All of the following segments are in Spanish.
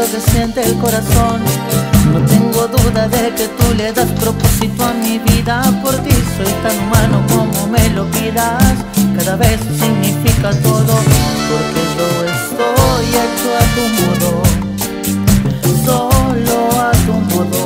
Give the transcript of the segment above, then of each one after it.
que siente el corazón. No tengo duda de que tú le das propósito a mi vida. Por ti soy tan humano como me lo pidas. Cada vez significa todo, porque yo estoy hecho a tu modo, solo a tu modo.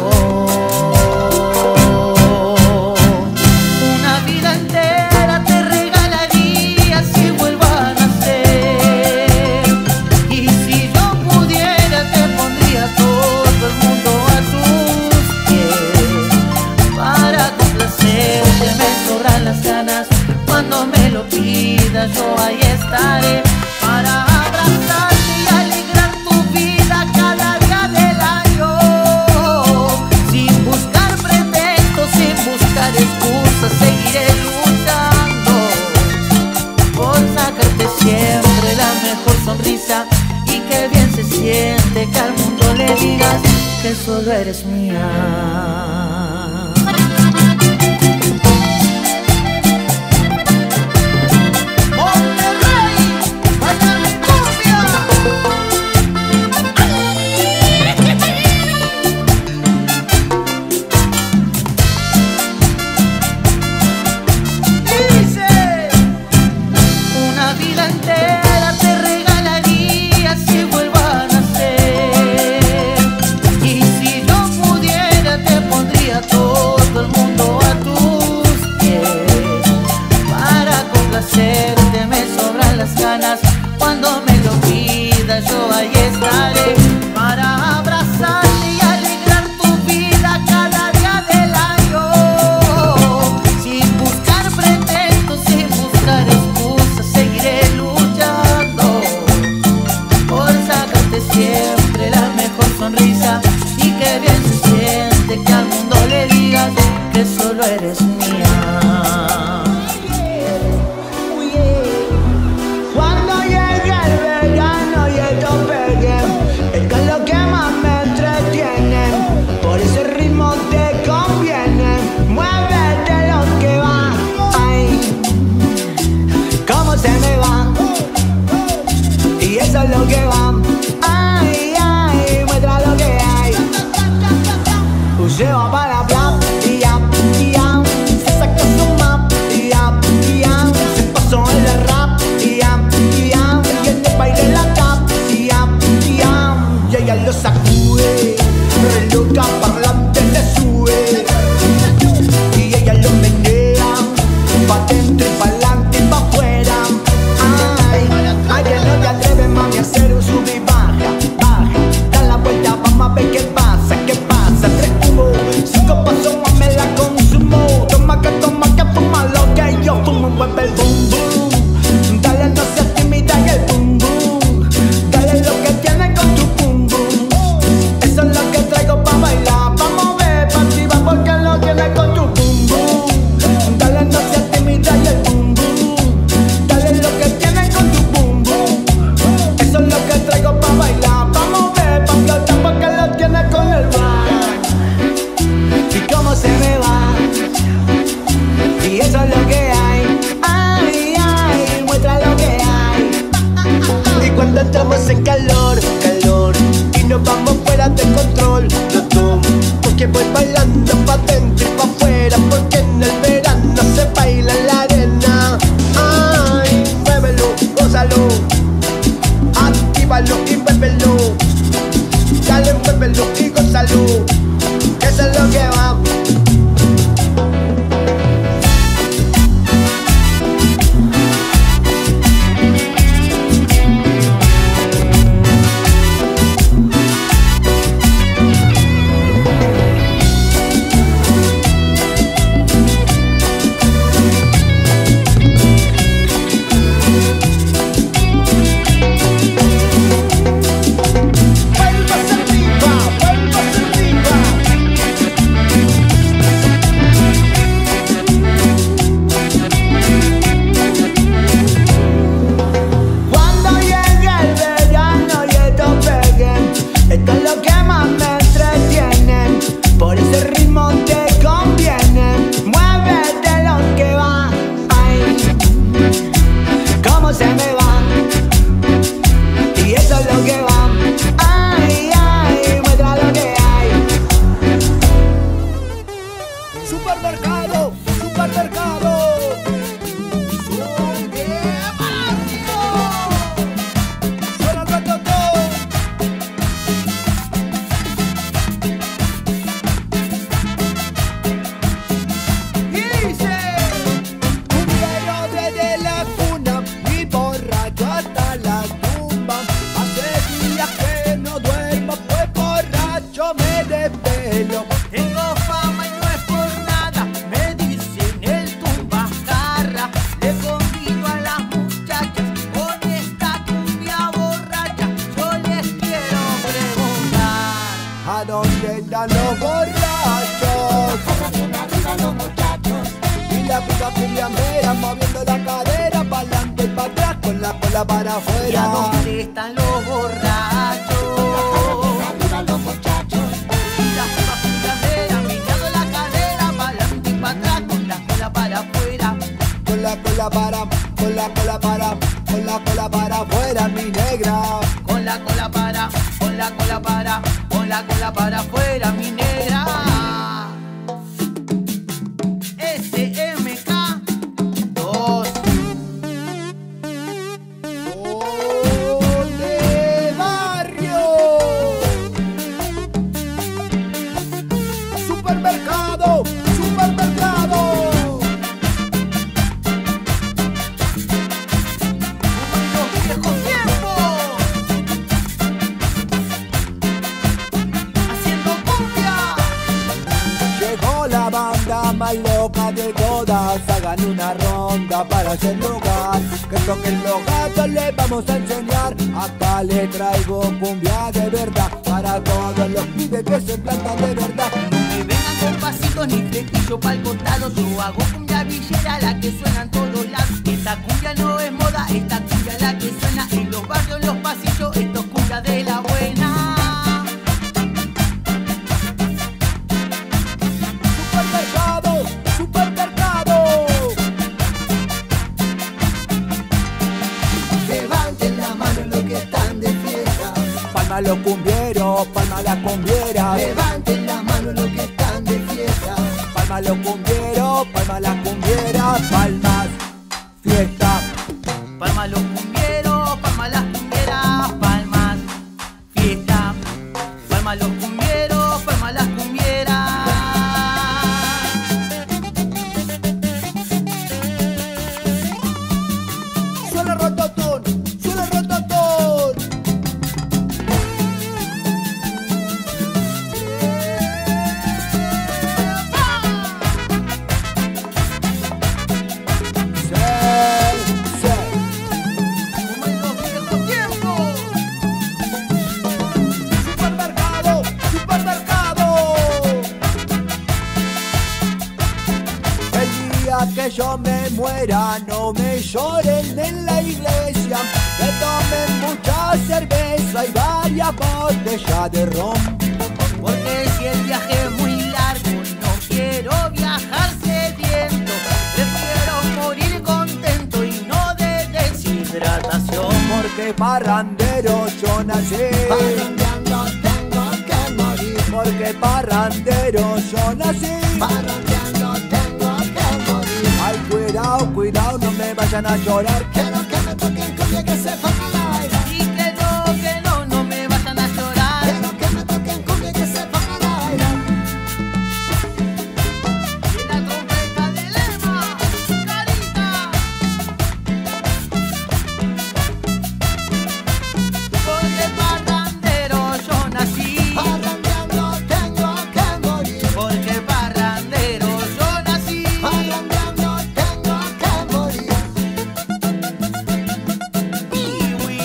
Una vida entera te regalaría si vuelvo a nacer. Y si yo pudiera te pondría todo el mundo a tus pies. Para complacerte me sobran las ganas. Cuando me lo pidas yo ahí estaré. Para abrazarte y alegrar tu vida cada día del año. Sin buscar pretextos, sin buscar excusas, seguiré luchando por sacarte siempre la mejor sonrisa. Y qué bien se siente que al mundo le digas que solo eres mía. Cuando me lo pidas yo ahí estaré. Para abrazarte y alegrar tu vida cada día del año. Sin buscar pretextos, sin buscar excusas, seguiré luchando por sacarte siempre la mejor sonrisa. Y qué bien se siente que al mundo le digas que solo eres mía. Lo que va, ay, ay, muestra lo que hay. Usted va para la plaza, ya, se saca su map, ya, se pasó en el rap, ya, y en el baile la tap, ya, y ella lo sacude, reloca para adelante le sube, y ella lo menea, pa' dentro y pa' adelante y pa' afuera. Ay, que no te atreves, mami, a hacer un sub y baja, da la vuelta, vamos a ver qué pasa, 3 humos, 5 pasos, me la consumo. Toma que fuma lo que yo fumo, mueve el boom boom. Dale, no seas tímida y el boom boom. Dale lo que tienes con tu boom boom. Eso es lo que traigo pa' bailar, pa' mover, pa' arriba porque lo tienes con tu boom boom. Dale, no seas tímida y el boom boom. Dale lo que tienes con tu boom boom. Eso es lo que traigo pa' bailar, pa' mover, pa' flotar porque lo tienes con el rap. Y cómo se me va, y eso es lo que hay. Ay, ay, muestra lo que hay. Y cuando entramos en calor, y nos vamos fuera de control, los dos, porque voy bailando pa' dentro y pa' afuera, porque en el verano se baila en la arena. Ay, muévelo, gózalo, actívalo y muévelo. Dale, muévelo y gózalo, que eso es lo que va. cadera, moviendo la cadera, pa'lante y pa' atrás, con la cola para ¿Y a afuera. dónde están los borrachos? Arriba los muchachos. Y las pibas puntaderas, meneando la cadera, pa'lante y pa' atrás, con la cola para afuera. Con la cola para, con la cola para, con la cola para afuera, mi negra. Con la cola para, con la cola para, con la cola para afuera, mi negra. SMK 2. ¡De barrio! ¡Supermercado! ¡Supermercado! Los viejos tiempos. Haciendo cumbia. Llegó la banda más loca de todas. Hagan una ronda para hacer lugar. Que toquen los gatos, les vamos a enseñar. Acá les traigo cumbia de verdad. Para todos los pibes que se plantan de verdad. No me vengan con pasitos ni flequillo pa'l costado. Yo hago cumbia villera, la que suena en todos lados. Esta cumbia no es moda, esta cumbia la que suena en los barrios, en los pasillos. Esto es cumbia de la buena. Supermercado, supermercado. Levanten la mano los que están de fiesta. Palma los cumbieros, palma las cumbieras. Levanten la mano los que están de fiesta. Palma los cumbieros, palma las cumbieras. Palmas, fiesta. Palma los cumbieros, palma las cumbieras, palmas, fiesta. Palma los cumbieros, palma las cumbieras. Suena rototón, suena rototón. Como en los viejos tiempos. Supermercado, supermercado. El día que yo me muera, no me lloren en la iglesia. Que tomen mucha cerveza y varias botellas de ron. Porque si el viaje es muy largo, no quiero viajar sediento. Prefiero morir contento y no de deshidratación. Porque parrandero yo nací. Parrandeando tengo que morir. Porque parrandero yo nací. Parrandeando tengo que morir. Ay, cuidado, cuidado, no me vayan a llorar. Quiero que me toquen cumbia que se ponga al aire. Y que no, no me vayan a llorar. Quiero que me toquen cumbia que se ponga al aire. Y la trompeta de lema, carita. Porque parrandero yo nací. Parrandeando tengo que morir. Porque parrandero yo nací. Parrandeando tengo que morir.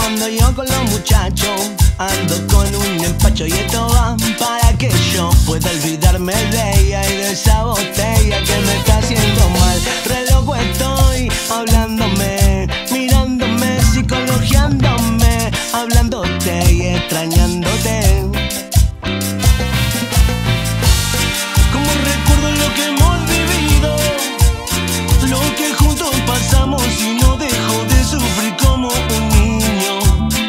Ando yo con los muchachos, ando con un empacho y esto va para que yo pueda olvidarme de ella y de esa botella que me está haciendo mal. Re loco estoy, hablándome, mirándome, psicologiándome, hablándote y extrañándote. Como recuerdo lo que hemos vivido, lo que juntos pasamos y no dejo de sufrir como un niño.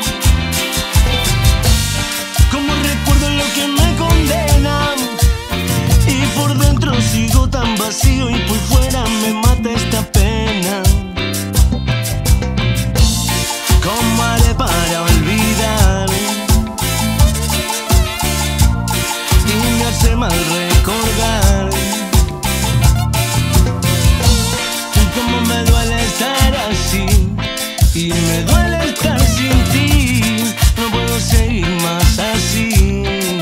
Como recuerdo lo que me condena y por dentro sigo tan vacío y por fuera me mata esta pena. ¿Cómo haré para olvidar? Y me hace mal recordar. Cómo me duele estar así y me duele estar sin ti. No puedo seguir más así.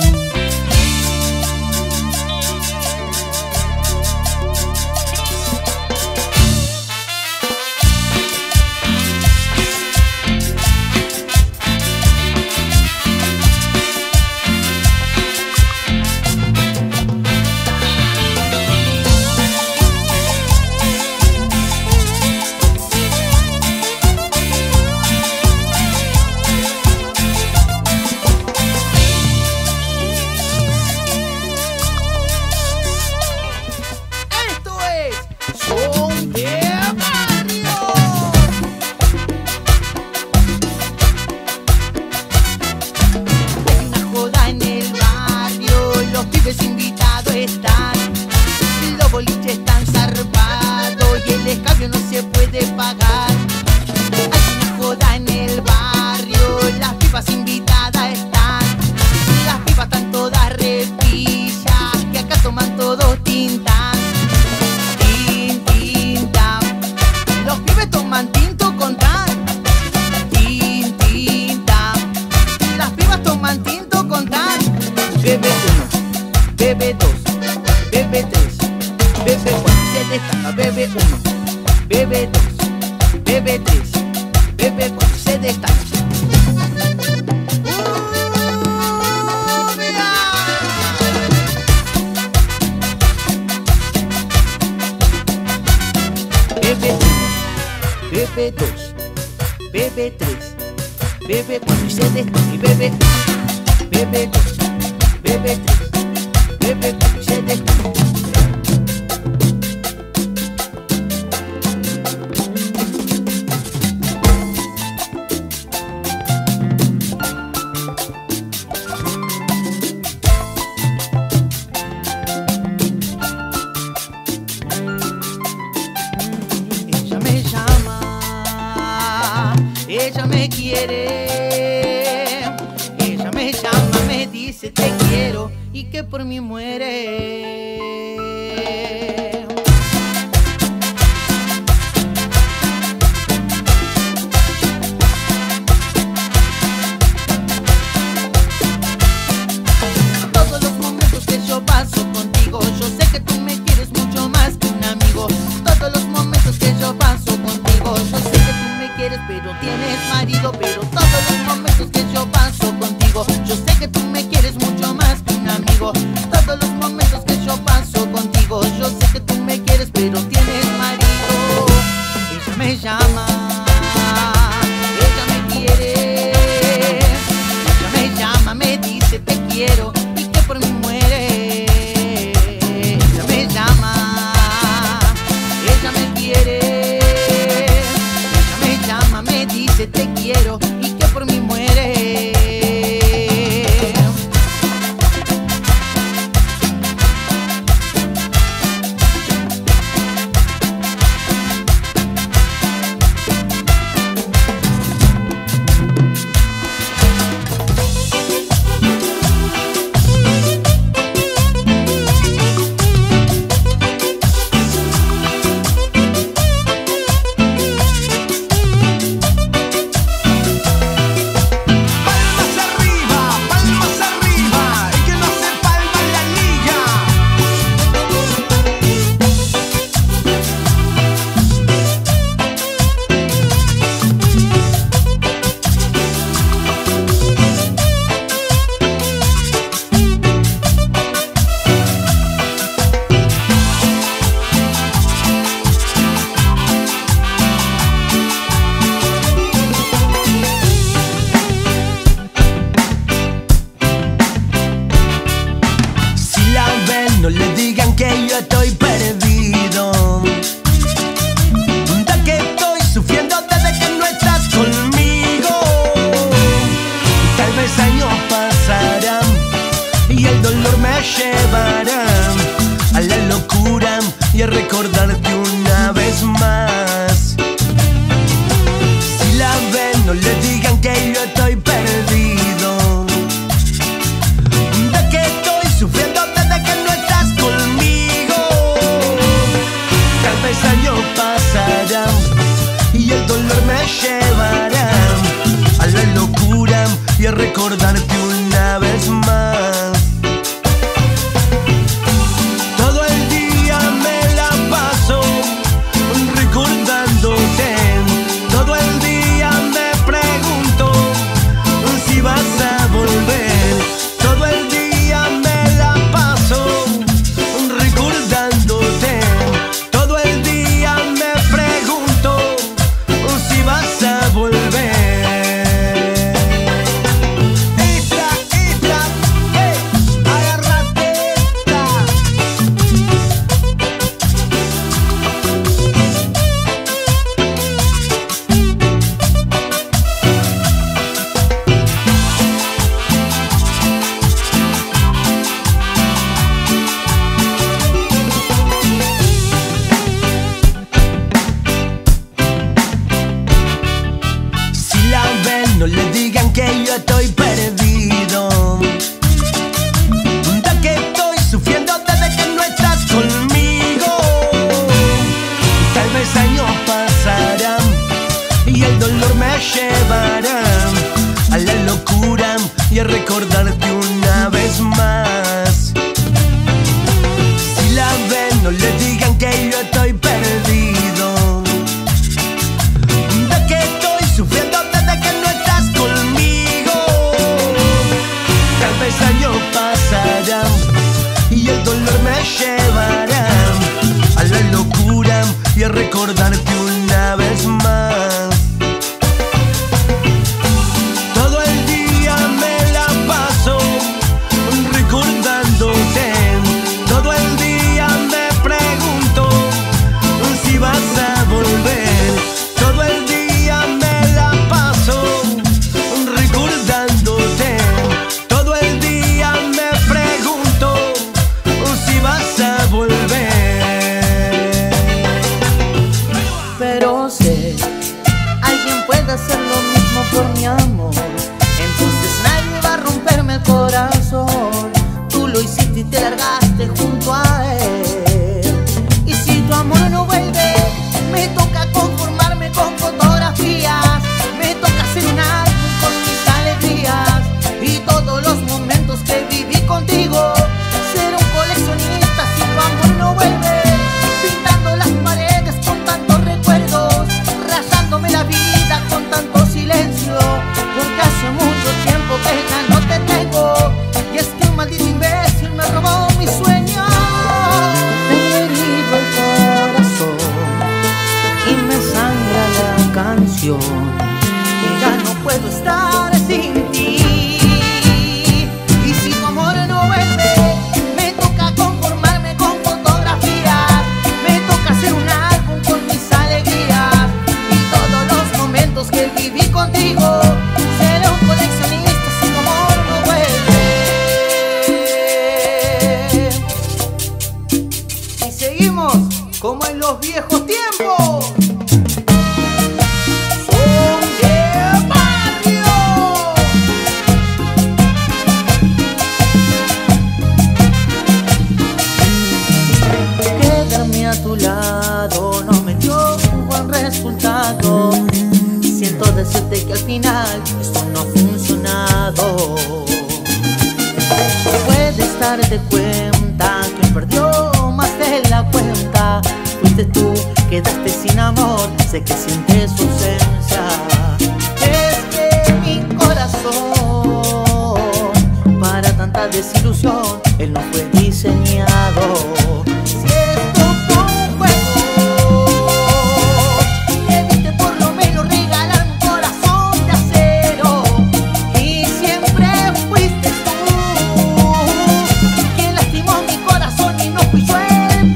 Ella me quiere, ella me llama, me dice te quiero y que por mí muere. Todos los momentos que yo paso contigo, yo sé que tú me quieres mucho más que un amigo. Todos los momentos que yo paso contigo, yo sé que tú me quieres pero tienes marido. Pero todos los momentos que yo paso contigo, yo sé que tú me quieres mucho más que un amigo. Todos los momentos que yo paso contigo, yo sé que tú me quieres pero tienes marido. Ella me llama, ella me quiere, ella me llama, me dice te quiero y que por mí muere. Ella me llama, ella me quiere, ella me llama, me dice te quiero y que por mí muere. yo estoy perdido, de que estoy sufriendo desde que no estás conmigo. Tal vez años pasarán y el dolor me llevará a la locura y a recordarte una vez más. Si la ven, no le digan que yo estoy perdido, de que estoy sufriendo desde que no estás conmigo. Tal vez años pasarán y el dolor me llevará a la locura y a recordarte una vez más. Todo el día me la paso recordándote, todo el día me pregunto si vas a volver. Todo el día me la paso recordándote, todo el día me pregunto si vas a volver. Agárrate esta. Si la ven, no le digan que yo estoy perdido, de que estoy sufriendo desde que no estás conmigo. Tal vez años pasarán y el dolor me llevará a la locura y a recordarte una vez más. Si la ven, no le digan que yo estoy perdido, de que estoy sufriendo desde que no estás conmigo. Tal vez años pasarán y el dolor me llevará a la locura y a recordarte una vez más. Todo el día me la paso recordándote, todo el día me pregunto si vas a volver. Todo el día me la paso recordándote, todo el día me pregunto si vas a volver. Pero sé, alguien puede hacer lo mismo por mi amor, entonces nadie va a romperme el corazón. Tú lo hiciste y te largaste junto a él, y si tu amor no vuelve, me toca conformarme con fotografías, me toca hacer un álbum con mis alegrías y todos los momentos que viví contigo. Ser un coleccionista si tu amor no vuelve, pintando las paredes con tantos recuerdos, rasándome la vida con tanto silencio, porque hace mucho tiempo que ya no te tengo, y es que un maldito imbécil me robó mis sueños. Tengo herido el corazón y me sangra la canción, y ya no puedo estar sin ti. Y si tu amor no vuelve, me toca conformarme con fotografías, me toca hacer un álbum con mis alegrías y todos los momentos que viví contigo. Seré un coleccionista si tu amor no vuelve. Y seguimos como en los viejos tiempos. Son de barrio. Quedarme a tu lado no me dio un buen resultado. Siento decirte que al final esto no ha funcionado. Puedes darte cuenta que perdió más de la cuenta. Fuiste tú, quedaste sin amor, sé que sientes su ausencia. Es que mi corazón para tanta desilusión, él no fue diseñado. Si esto fue un juego, debiste por lo menos regalar un corazón de acero. Y siempre fuiste tú quien lastimó mi corazón y no fui yo el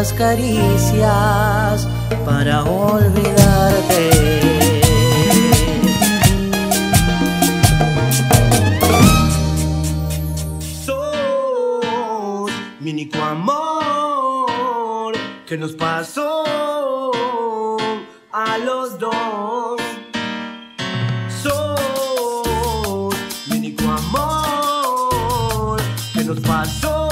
tantas caricias para olvidarte. Sos mi único amor que nos pasó a los dos. Sos mi único amor que nos pasó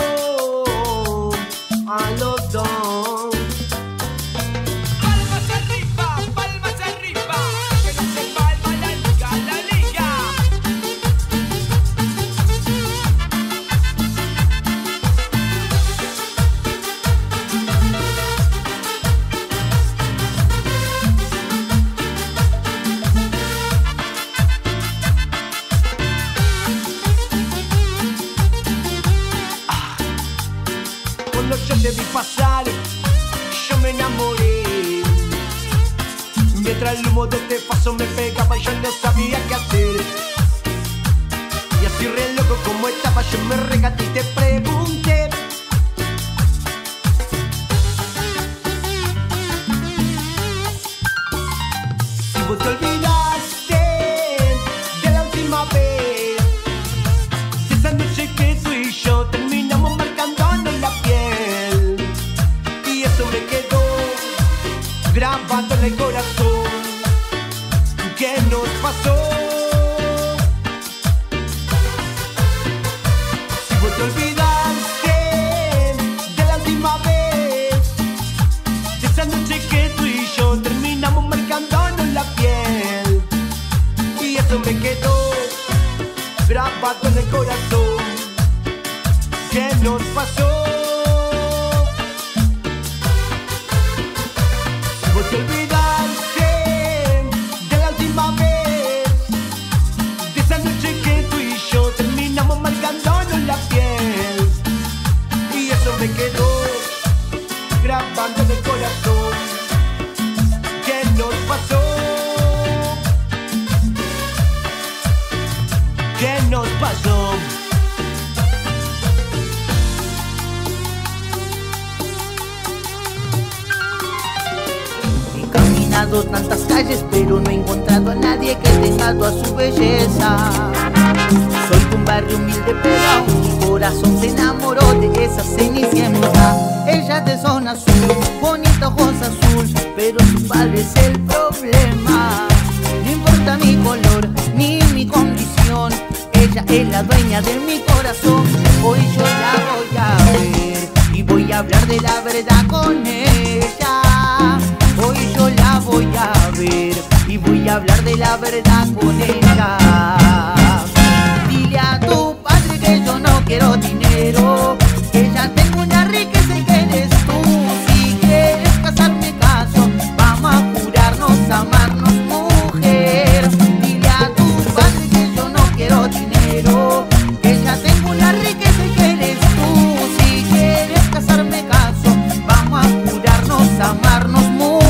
a los dos. Palmas arriba, que no se palma la liga, la liga. Cuando yo te vi pasar, yo me enamoré. Mientras el humo de este paso me pegaba, yo no sabía qué hacer. Y así re loco como estaba, yo me regaté y te pregunté: si vos te olvidaste de la última vez, de esa noche que tú y yo terminamos marcándonos la piel. Y eso me quedó grabado en el corazón. ¿Qué nos pasó? Si vos te olvidaste de la última vez, de esa noche que tú y yo terminamos marcándonos la piel. Y eso me quedó grabado en el corazón. ¿Qué nos pasó? Si vos te olvidaste de la última vez, de esa noche que tú y yo terminamos marcándonos la piel. Y eso me quedó grabando en el corazón. ¿Qué nos pasó? ¿Qué nos pasó? He caminado tantas calles, pero no he encontrado a nadie que tenga toda su belleza. Soy de un barrio humilde, pero aún mi corazón se enamoró de esa cenicienta. Ella es de zona azul, bonita ojos azul, pero su padre es el problema. No importa mi color ni mi condición, ella es la dueña de mi corazón. Hoy yo la voy a ver y voy a hablar de la verdad con ella. Hoy yo la voy a ver y voy a hablar de la verdad con ella. Dile a tu padre que yo no quiero dinero, que ya tengo una riqueza y que eres tú. Si quieres casarme caso, vamos a jurarnos, amarnos, mujer. Dile a tu padre que yo no quiero dinero, que ya tengo una riqueza y que eres tú. Si quieres casarme caso, vamos a jurarnos, amarnos, mujer.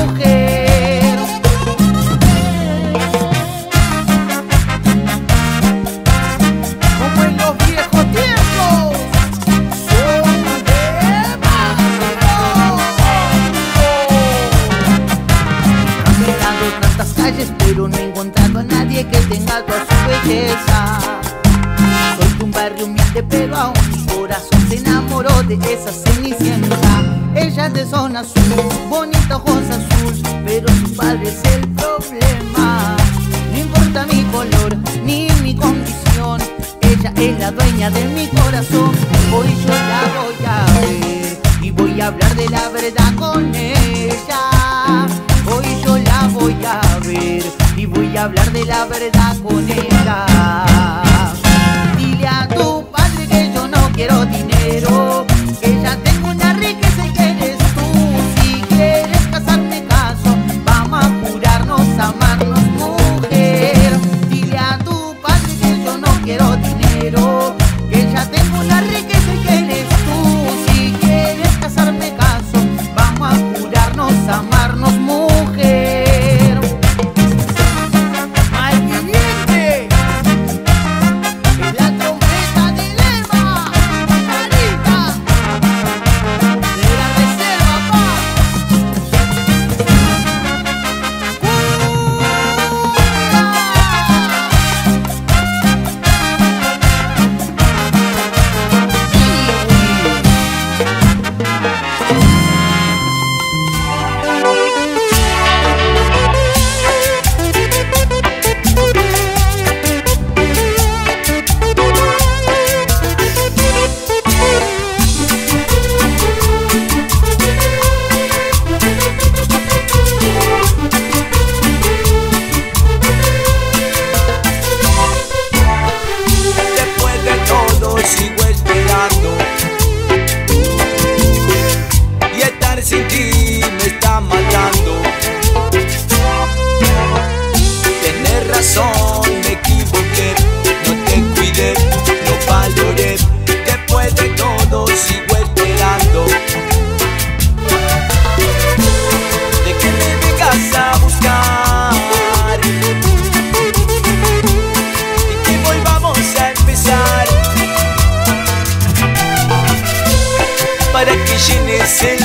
Como en los viejos tiempos, soy de barrio. He caminado tantas calles, pero no he encontrado a nadie que tenga toda su belleza. Soy de un barrio humilde, pero aún mi corazón se enamoró de esa cenicienta. Ella es de zona azul, bonita ojos azul, pero su padre es el problema. No importa mi color ni mi condición, ella es la dueña de mi corazón. Hoy yo la voy a ver y voy a hablar de la verdad con ella. Hoy yo la voy a ver y voy a hablar de la verdad con ella. Dile a tu padre que yo no quiero dinero, que ya tengo una riqueza y que eres tú. Si quieres casarme caso, vamos a jurarnos, amarnos, mujer. Dile a tu padre que yo no quiero dinero, que ya tengo una riqueza y que eres tú. Si quieres casarme caso, vamos a jurarnos, amarnos, mujer. ¡Malviviente!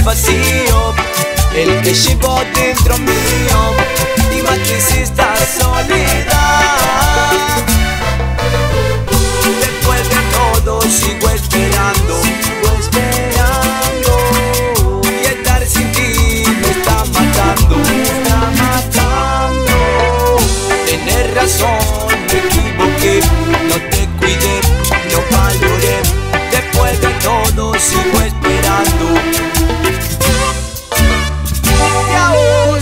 vacío, el que llevo dentro mío, y mates esta soledad. Después de todo sigo esperando, y estar sin ti me está matando, Tenés razón, me equivoqué, no te cuidé, no valoré. Después de todo sigo esperando. Y a vos.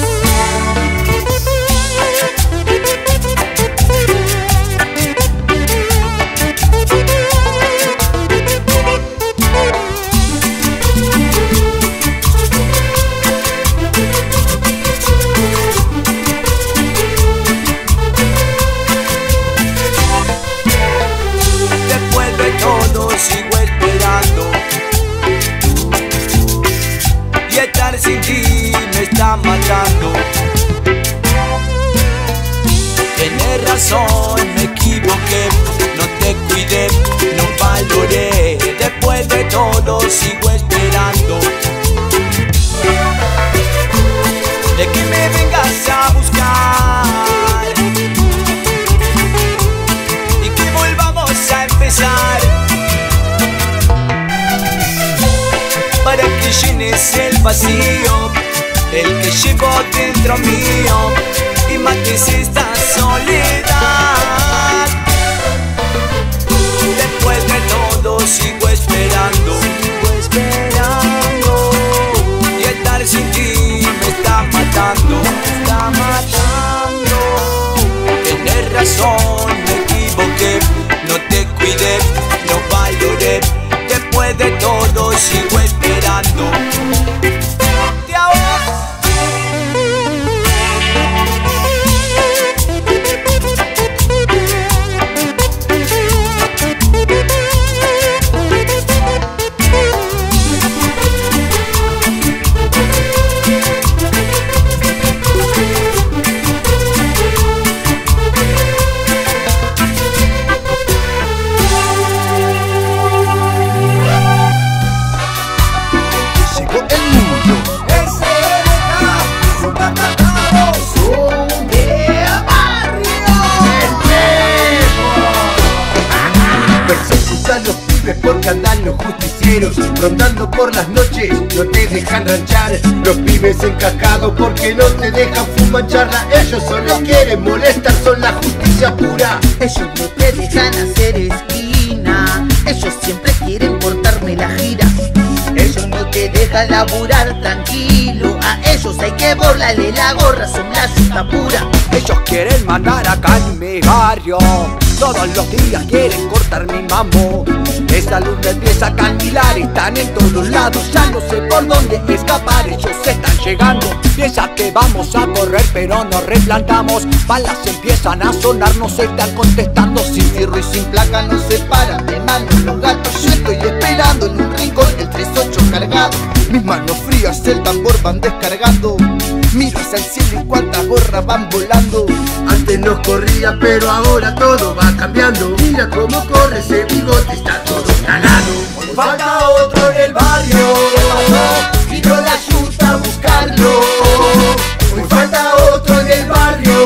Después de todo sigo esperando, y estar sin ti me está matando. Tienes razón, me equivoqué, no te cuidé, no valoré. Después de todo sigo esperando, de que me vengas a buscar y que volvamos a empezar, para que llenes el vacío, el que llevo dentro mío, y mates esta soledad. Después de todo sigo esperando, y estar sin ti me está matando, Tienes razón, me equivoqué, no te cuidé, no valoré. Después de todo sigo esperando. Te ahogas. Porque andan los justicieros rondando por las noches, no te dejan ranchar. Los pibes encascados porque no te dejan fumar charla. Ellos solo quieren molestar, son la justicia pura. Ellos no te dejan hacer esquina, ellos siempre quieren cortarme la gira. Ellos no te dejan laburar tranquilo, a ellos hay que borrarle la gorra, son la yuta pura. Ellos quieren mandar acá en mi barrio, todos los días quieren cortar mi mambo. Esa luz me empieza a candilar y están en todos lados, ya no sé por dónde escapar, ellos están llegando. Piensa que vamos a correr pero nos replantamos, balas empiezan a sonar, nos están contestando. Sin fierro y sin placa no se paran de manos los gatos. Yo estoy esperando en un rincón el 38 cargado. Mis manos frías el tambor van descargando. Miro hacia el cielo y cuántas gorras van volando. Antes nos corría pero ahora todo va cambiando. Mira cómo corre ese bigote, está todo cagado. Falta otro en el barrio, Vino la yuta a buscarlo. Hoy falta otro en el barrio,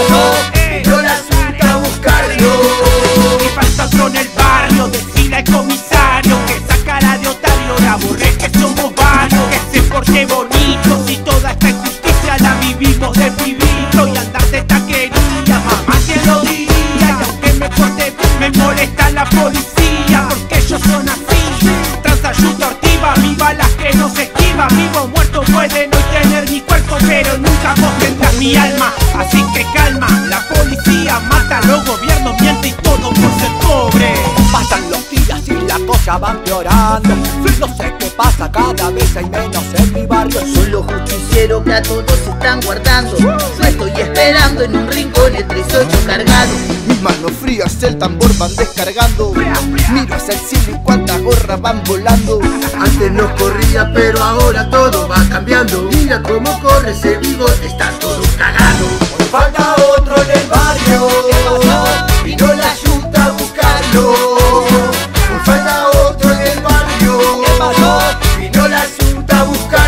Vino la yuta a buscarlo. Y falta otro en el barrio, decida el comisario, que esa cara de otario la borré, que somos varios, que se porte bonito, si toda esta injusticia la vivimos de pibito, y andar de taquería, mamá te lo diría. Y aunque me porte me molesta la policía, porque ellos son así. Transayuta ortiva, mi balas que no se esquiva. Vivo o muerto puede no tener mi cuerpo, pero nunca vos tendrás mi alma. Así que calma, la policía mata, los gobiernos mienten y todo por ser pobre. pasan los días y la cosa va empeorando. No sé qué pasa, cada vez hay menos en mi barrio. Son los justicieros que a todos se están guardando. Yo estoy esperando en un rincón el 38 cargado. Mis manos frías el tambor van descargando. Miro hacia el cielo y cuántas gorras van volando. Antes nos corría pero ahora todo va cambiando. Mira cómo corre ese bigote, está todo cagado. Hoy falta otro en el barrio. Vino la yuta a buscarlo. Hoy falta otro en el barrio. Vino la yuta a buscarlo.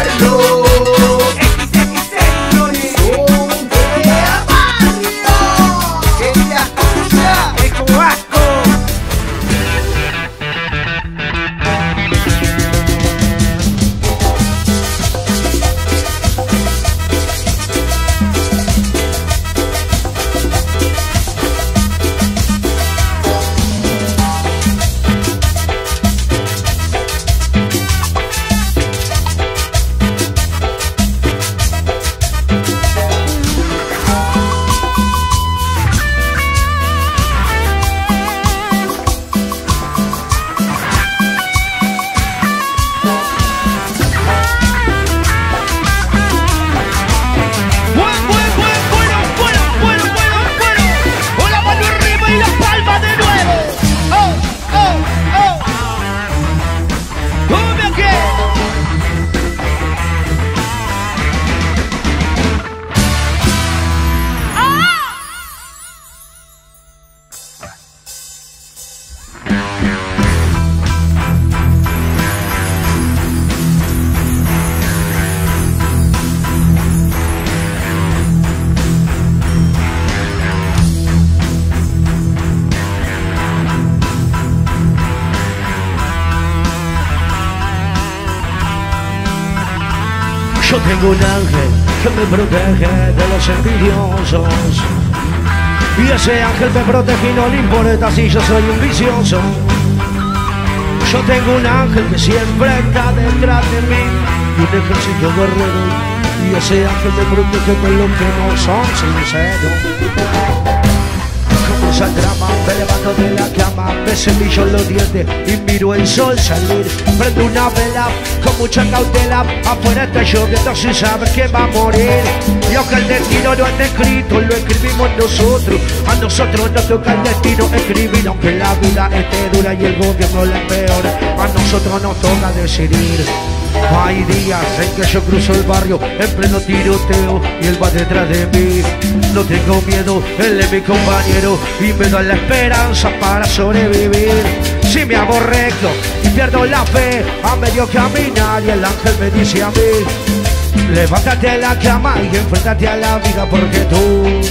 tengo un ángel que me protege de los envidiosos. Y ese ángel me protege y no le importa si yo soy un vicioso. Yo tengo un ángel que siempre está detrás de mí y un ejército guerrero. Y ese ángel me protege de los que no son sinceros. Comienza el drama, me levanto de la cama, me cepillo los dientes y miro el sol salir. Prendo una vela con mucha cautela, afuera está lloviendo sin saber quién va a morir. Y aunque el destino no está escrito, lo escribimos nosotros. A nosotros nos toca el destino escribir, aunque la vida esté dura y el gobierno la empeora. A nosotros nos toca decidir. Hay días en que yo cruzo el barrio en pleno tiroteo y él va detrás de mí. No tengo miedo, él es mi compañero y me da la esperanza para sobrevivir. Si me aborrezco y pierdo la fe a medio caminar y el ángel me dice a mí: levántate de la cama y enfréntate a la vida porque tú.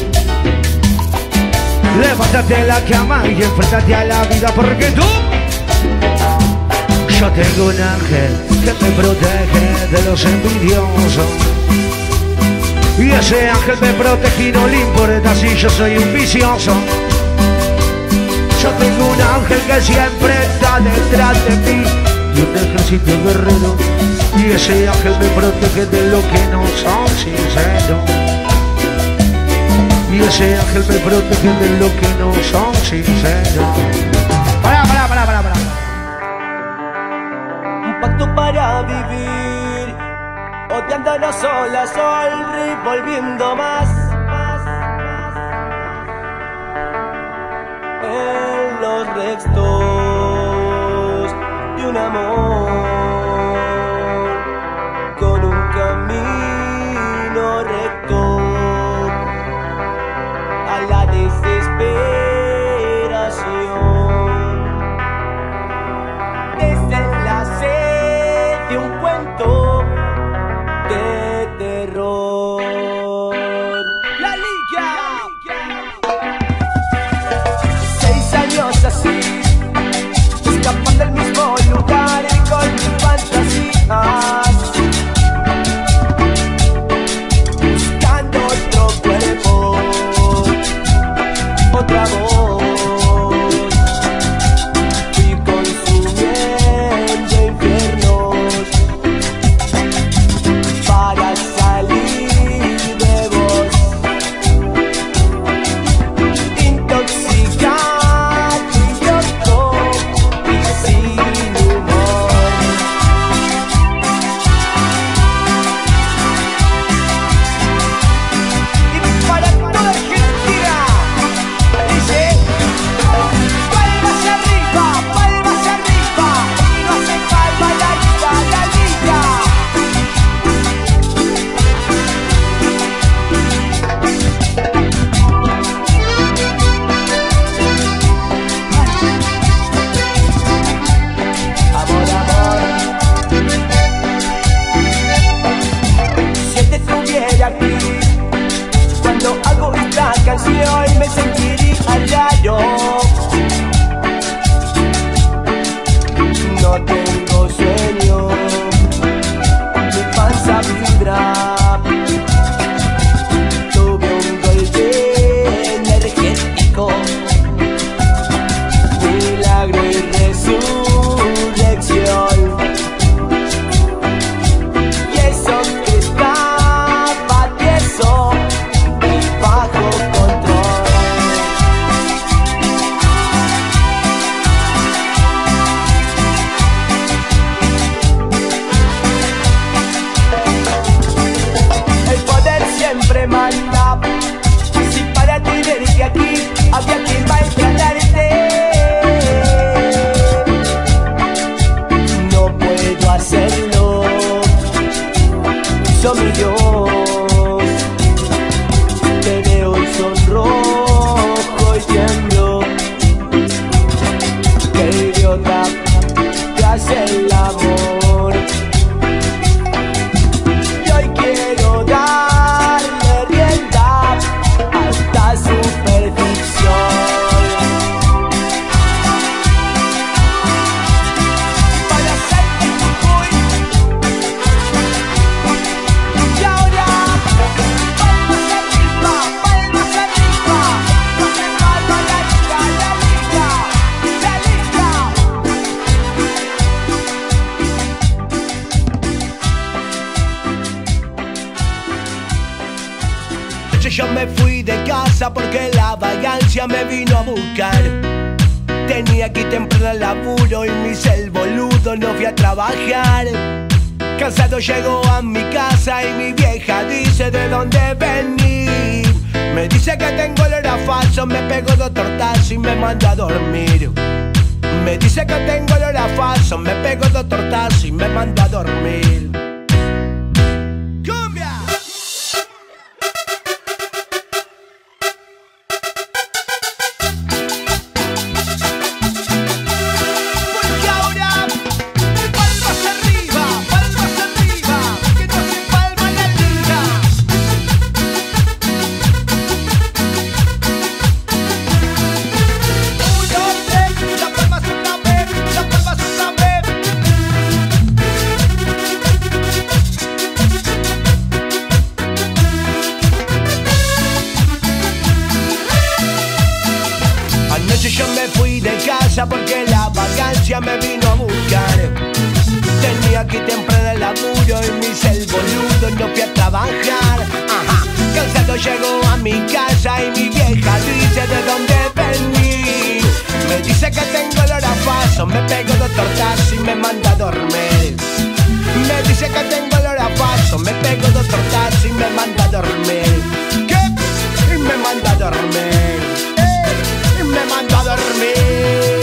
Levántate de la cama y enfréntate a la vida porque tú. Yo tengo un ángel que me protege de los envidiosos. Y ese ángel me protege y no le importa si yo soy un vicioso. Yo tengo un ángel que siempre está detrás de mí y un ejército guerrero. Y ese ángel me protege de los que no son sinceros. Y ese ángel me protege de los que no son sinceros. Para. Pacto para vivir, odiándonos sol a sol, revolviendo más en los restos de un amor, con un camino recto a la desesperación. De un cuento de terror. La Liga. 6 años así, escapando del mismo lugar y con mis fantasías, buscando otro cuerpo, otra voz. vagancia me vino a buscar. Tenía que ir temprano al laburo y me hice el boludo, no fui a trabajar. Cansado llego a mi casa y mi vieja dice de dónde vení. Me dice que tengo olor a falso, me pego 2 tortazos y me manda a dormir. Me dice que tengo olor a falso, me pego 2 tortazos y me manda a dormir. ¡Cumbia! Porque ahora, palmas arriba, que no se palma la liga. 1, 2, 3, las palmas otra vez, las palmas otra vez. Anoche yo me fui de casa porque la vagancia me vino a buscar. Tenía que ir temprano al laburo y me hice el boludo, no fui a trabajar. Ajá. Cansado llego a mi casa y mi vieja dice de dónde vení. Me dice que tengo olor a falso, me pego 2 tortazos y me manda a dormir. Me dice que tengo olor a falso, me pego 2 tortazos y me manda a dormir. ¿Qué? Y me manda a dormir. Y me manda a dormir.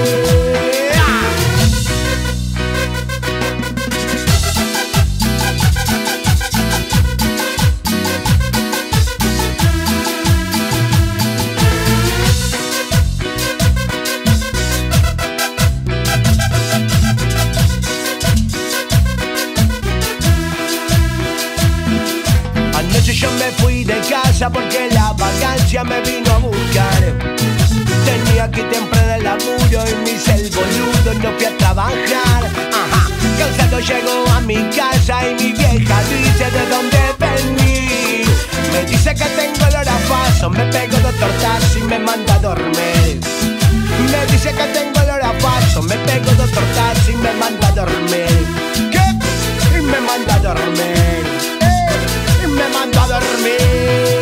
Anoche yo me fui de casa porque la vagancia me vino a buscar. Tenía que ir temprano al laburo y me hice el boludo, no fui a trabajar. Ajá. Cansado llego a mi casa y mi vieja dice de dónde vení. Me dice que tengo olor a falso, me pego 2 tortazos y me manda a dormir. Me dice que tengo olor a falso, me pego 2 tortazos y me manda a dormir. ¿Qué? Y me manda a dormir. Y me manda a dormir.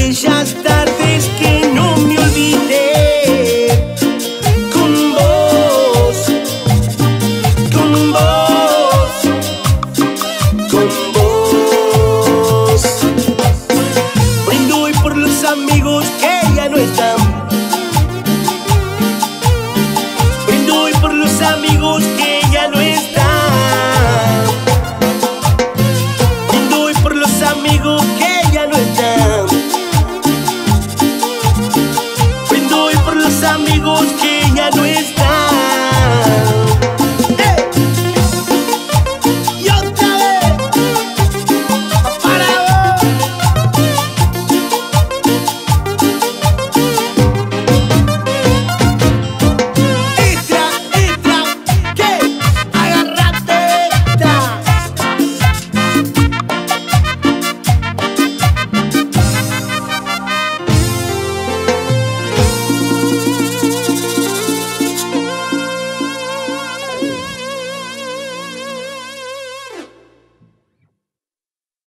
ya está